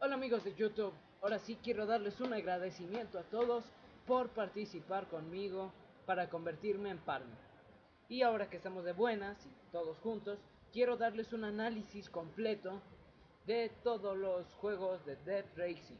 Hola amigos de YouTube, ahora sí quiero darles un agradecimiento a todos por participar conmigo para convertirme en partner. Y ahora que estamos de buenas y todos juntos, quiero darles un análisis completo de todos los juegos de Dead Racing.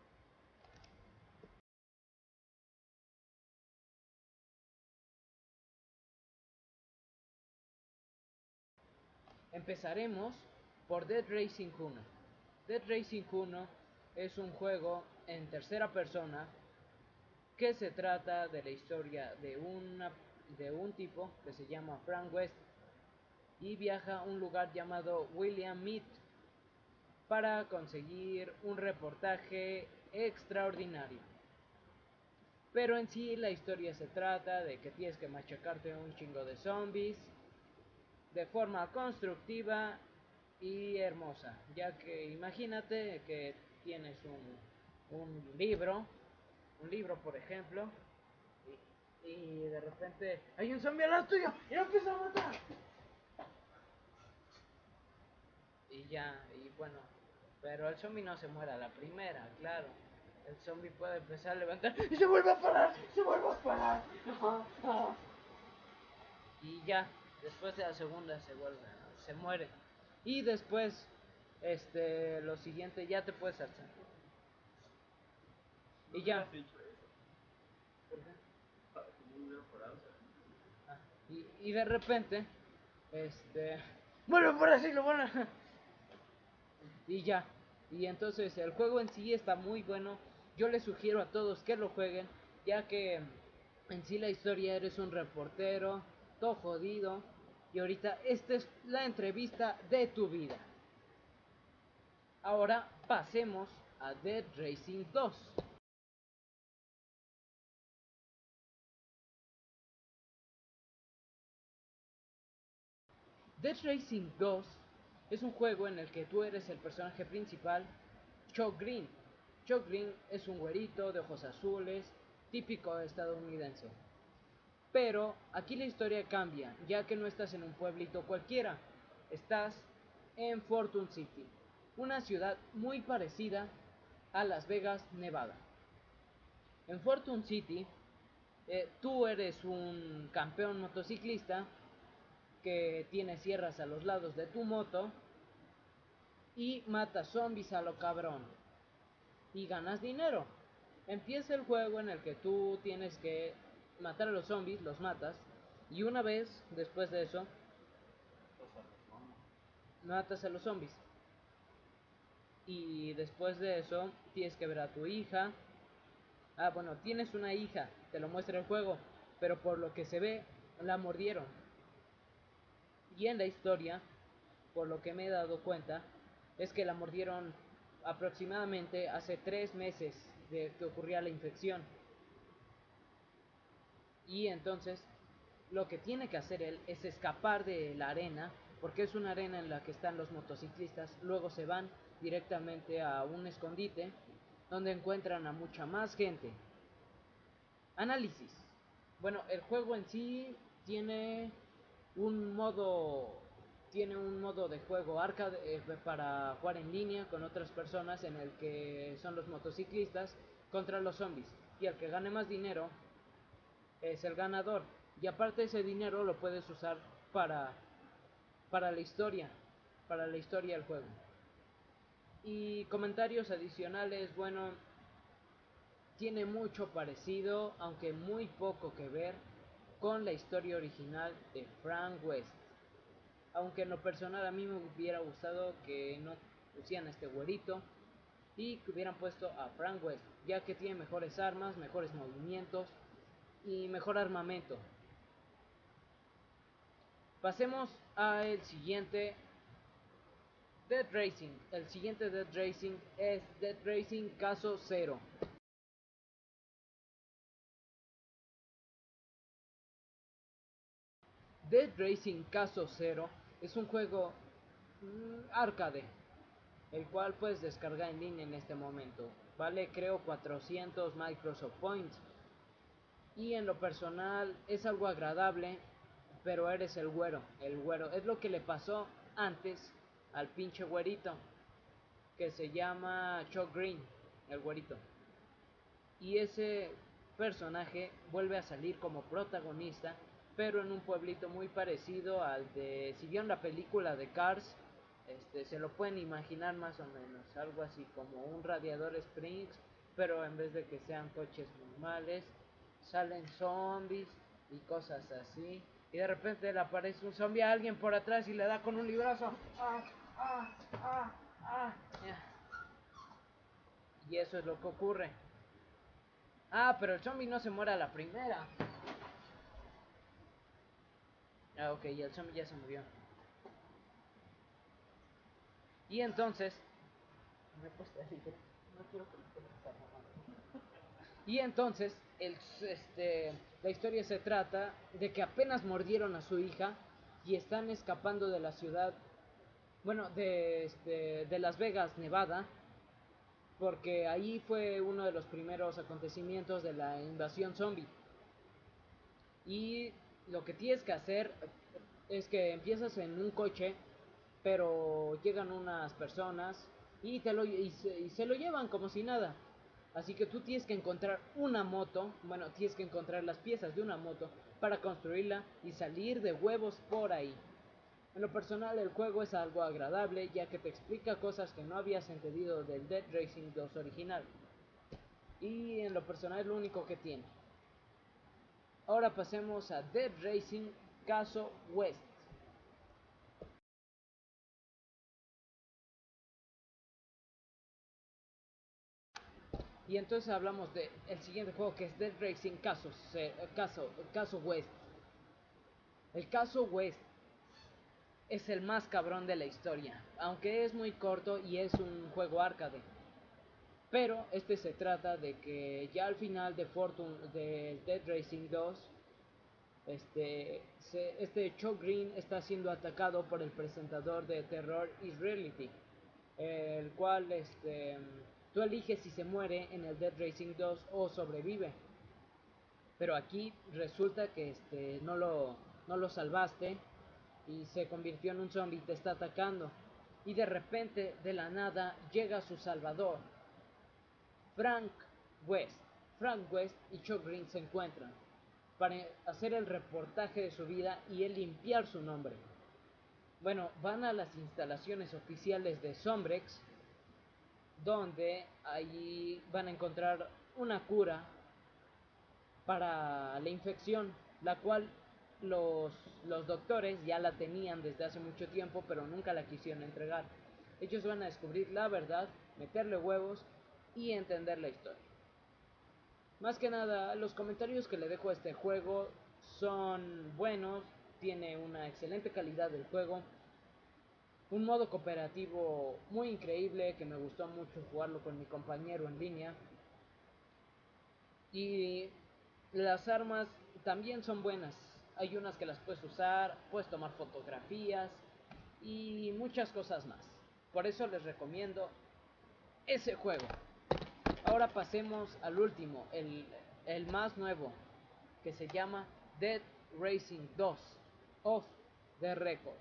Empezaremos por Dead Racing 1. Dead Racing 1 es un juego en tercera persona que se trata de la historia de un tipo que se llama Frank West y viaja a un lugar llamado William Mead para conseguir un reportaje extraordinario. Pero en sí la historia se trata de que tienes que machacarte un chingo de zombies de forma constructiva y hermosa, ya que imagínate que tienes un libro por ejemplo, y de repente hay un zombie al lado tuyo y lo empieza a matar. Y ya, y bueno, pero el zombie no se muere a la primera, claro. El zombie puede empezar a levantar y se vuelve a parar, se vuelve a parar. Y ya, después de la segunda se muere. Y después, lo siguiente ya te puedes alzar. Y ya. Y de repente, este, bueno, por así lo bueno. Y ya. Y entonces el juego en sí está muy bueno. Yo les sugiero a todos que lo jueguen, ya que en sí la historia eres un reportero, todo jodido. Y ahorita esta es la entrevista de tu vida. Ahora pasemos a Dead Racing 2. Dead Racing 2 es un juego en el que tú eres el personaje principal, Chuck Green. Chuck Green es un güerito de ojos azules, típico estadounidense. Pero aquí la historia cambia, ya que no estás en un pueblito cualquiera, estás en Fortune City, una ciudad muy parecida a Las Vegas, Nevada. En Fortune City, tú eres un campeón motociclista que tiene sierras a los lados de tu moto y matas zombies a lo cabrón y ganas dinero. Empieza el juego en el que tú tienes que matar a los zombies, los matas, y una vez después de eso matas a los zombies. Y después de eso tienes que ver a tu hija. Ah, bueno, tienes una hija, te lo muestra el juego, pero por lo que se ve, la mordieron. Y en la historia, por lo que me he dado cuenta, es que la mordieron aproximadamente hace 3 meses de que ocurría la infección. Y entonces lo que tiene que hacer él es escapar de la arena, porque es una arena en la que están los motociclistas. Luego se van directamente a un escondite donde encuentran a mucha más gente. Análisis. Bueno, el juego en sí tiene un modo de juego arcade, para jugar en línea con otras personas, en el que son los motociclistas contra los zombies, y el que gane más dinero es el ganador. Y aparte ese dinero lo puedes usar para para la historia, para la historia del juego. Y comentarios adicionales, bueno, tiene mucho parecido, aunque muy poco que ver con la historia original de Frank West. Aunque en lo personal a mí me hubiera gustado que no pusieran a este güerito y que hubieran puesto a Frank West, ya que tiene mejores armas, mejores movimientos y mejor armamento. Pasemos al siguiente Dead Racing. El siguiente Dead Racing es Dead Racing Caso Cero. Dead Racing Caso Cero es un juego arcade, el cual puedes descargar en línea en este momento. Vale, creo 400 Microsoft Points. Y en lo personal es algo agradable, pero eres el güero. El güero es lo que le pasó antes al pinche güerito. que se llama Chuck Green, el güerito. Y ese personaje vuelve a salir como protagonista, pero en un pueblito muy parecido al de, si vieron la película de Cars, se lo pueden imaginar más o menos, algo así como un Radiador Springs, pero en vez de que sean coches normales, salen zombies y cosas así. Y de repente le aparece un zombie a alguien por atrás y le da con un librazo. Y eso es lo que ocurre. Pero el zombie no se muere a la primera. Ok, y el zombie ya se murió. Y entonces... Y entonces, la historia se trata de que apenas mordieron a su hija y están escapando de la ciudad, bueno, de Las Vegas, Nevada, porque ahí fue uno de los primeros acontecimientos de la invasión zombie. Y lo que tienes que hacer es que empiezas en un coche, pero llegan unas personas y se lo llevan como si nada. Así que tú tienes que encontrar una moto, bueno, tienes que encontrar las piezas de una moto para construirla y salir de huevos por ahí. En lo personal, el juego es algo agradable, ya que te explica cosas que no habías entendido del Dead Racing 2 original. Y en lo personal es lo único que tiene. Ahora pasemos a Dead Racing Caso West. Y entonces hablamos de el siguiente juego, que es Dead Racing Caso West. El Caso West es el más cabrón de la historia, aunque es muy corto y es un juego arcade. Pero se trata de que ya al final de Dead Racing 2, Chuck Green está siendo atacado por el presentador de Terror is Reality, el cual tú eliges si se muere en el Dead Racing 2 o sobrevive. Pero aquí resulta que no lo salvaste y se convirtió en un zombie, te está atacando. Y de repente, de la nada, llega su salvador, Frank West. Frank West y Chuck Green se encuentran para hacer el reportaje de su vida y el limpiar su nombre. Bueno, van a las instalaciones oficiales de Sombrex, donde allí van a encontrar una cura para la infección, la cual los doctores ya la tenían desde hace mucho tiempo, pero nunca la quisieron entregar. Ellos van a descubrir la verdad, meterle huevos y entender la historia. Más que nada, los comentarios que le dejo a este juego son buenos, tiene una excelente calidad del juego, un modo cooperativo muy increíble que me gustó mucho jugarlo con mi compañero en línea, y las armas también son buenas. Hay unas que las puedes usar, puedes tomar fotografías y muchas cosas más. Por eso les recomiendo ese juego. Ahora pasemos al último, el más nuevo, que se llama Dead Racing 2 Off the Record.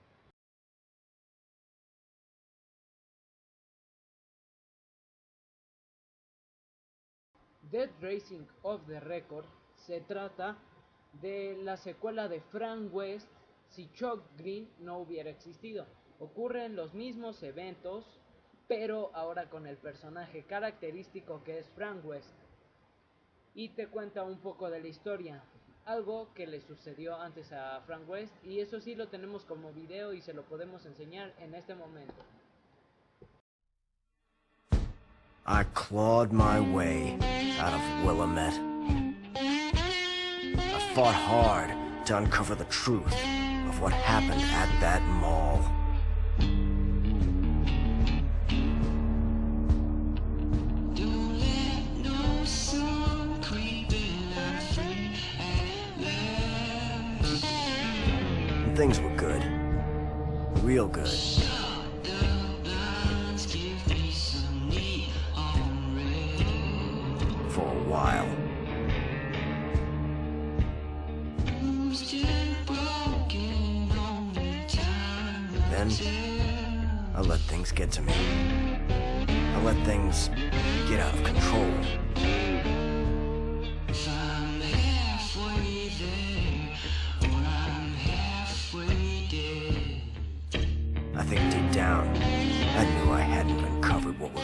Dead Racing Off the Record se trata de la secuela de Frank West si Chuck Green no hubiera existido. Ocurren los mismos eventos, pero ahora con el personaje característico que es Frank West. Y te cuenta un poco de la historia, algo que le sucedió antes a Frank West, y eso sí lo tenemos como video y se lo podemos enseñar en este momento. I clawed my way out of Willamette. I fought hard to uncover the truth of what happened at that mall. And things were good. Real good. For a while. Then I let things get to me. I let things get out of control. If I'm halfway there, or I'm halfway dead. I think deep down, I knew I hadn't uncovered what was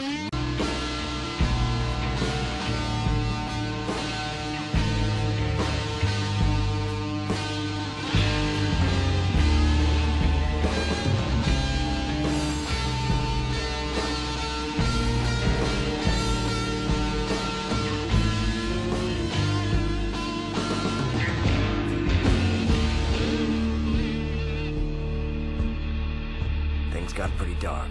got pretty dark.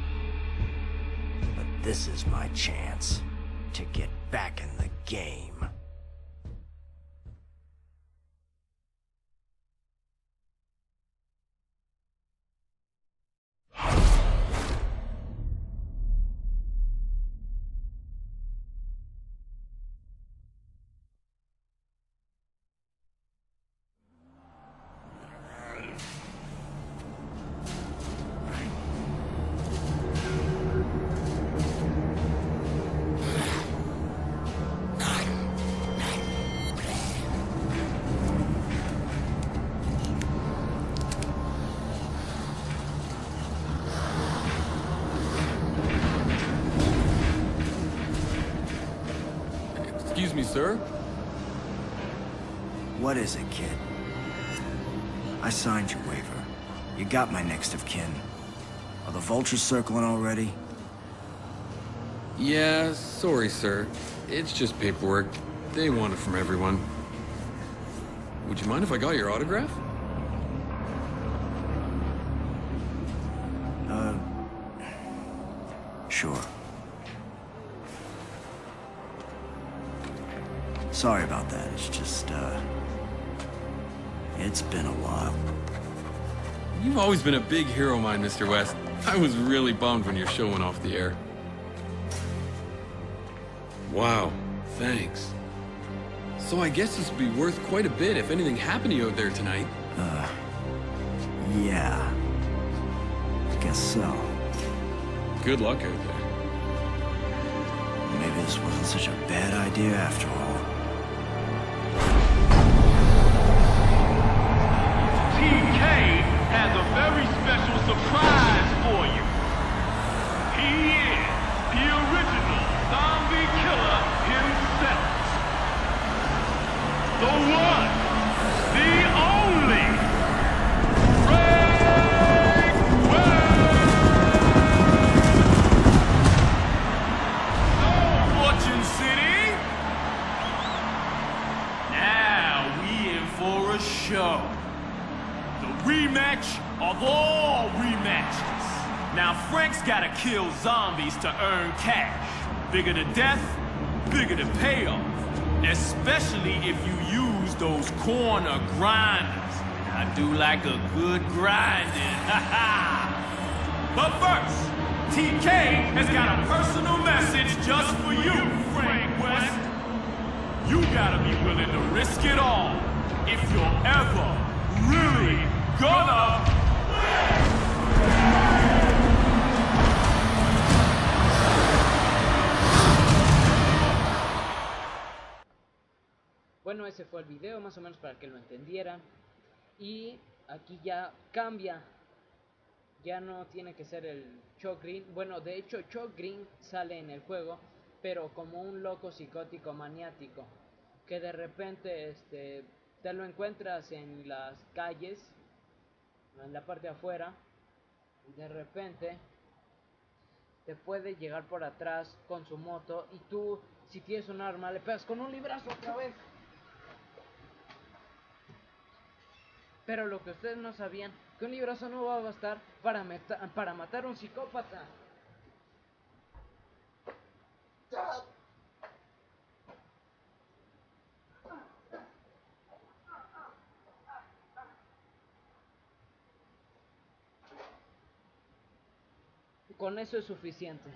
But this is my chance to get back in the game. Excuse me, sir? What is it, kid? I signed your waiver. You got my next of kin. Are the vultures circling already? Yeah, sorry, sir. It's just paperwork. They want it from everyone. Would you mind if I got your autograph? Sure. Sorry about that. It's just, it's been a while. You've always been a big hero of mine, Mr. West. I was really bummed when your show went off the air. Wow, thanks. So I guess this would be worth quite a bit if anything happened to you out there tonight. Yeah. I guess so. Good luck out there. Maybe this wasn't such a bad idea after all. TK has a very special surprise for you. He is the original zombie killer himself. The one, the only, Frank West! So, Fortune City, now we in for a show. Rematch of all rematches. Now Frank's gotta kill zombies to earn cash. Bigger the death, bigger the payoff. Especially if you use those corner grinders. I do like a good grinding, But first, TK has got a personal message just for you, Frank West. You gotta be willing to risk it all if you're ever really gonna Bueno, ese fue el video, más o menos para que lo entendieran. Y aquí ya cambia. Ya no tiene que ser el Chuck Green. Bueno, de hecho Chuck Green sale en el juego, pero como un loco psicótico maniático, que de repente te lo encuentras en las calles, en la parte de afuera, y de repente te puede llegar por atrás con su moto, y tú, si tienes un arma, le pegas con un librazo otra vez. Pero lo que ustedes no sabían, que un librazo no va a bastar para matar a un psicópata. Con eso es suficiente.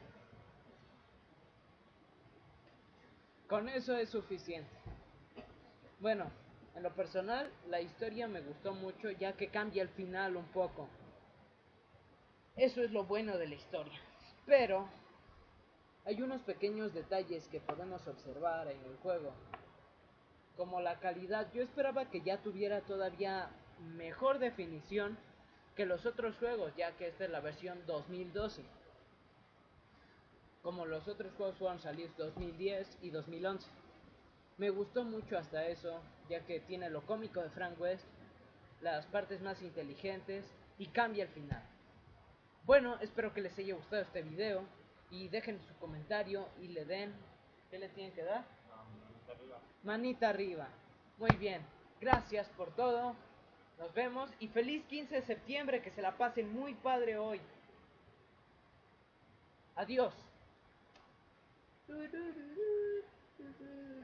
Con eso es suficiente. Bueno, en lo personal, la historia me gustó mucho, ya que cambia el final un poco. Eso es lo bueno de la historia. Pero Hay unos pequeños detalles que podemos observar en el juego, como la calidad. Yo esperaba que ya tuviera todavía mejor definición que los otros juegos, ya que esta es la versión 2012. Como los otros juegos fueron salidos 2010 y 2011. Me gustó mucho hasta eso, ya que tiene lo cómico de Frank West, las partes más inteligentes y cambia el final. Bueno, espero que les haya gustado este video y dejen su comentario y le den... ¿Qué le tienen que dar? Manita arriba. Manita arriba. Muy bien, gracias por todo. Nos vemos y feliz 15 de septiembre, que se la pasen muy padre hoy. Adiós.